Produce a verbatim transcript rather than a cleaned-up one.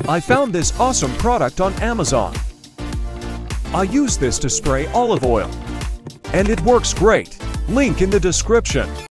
I found this awesome product on Amazon. I use this to spray olive oil, and it works great. Link in the description.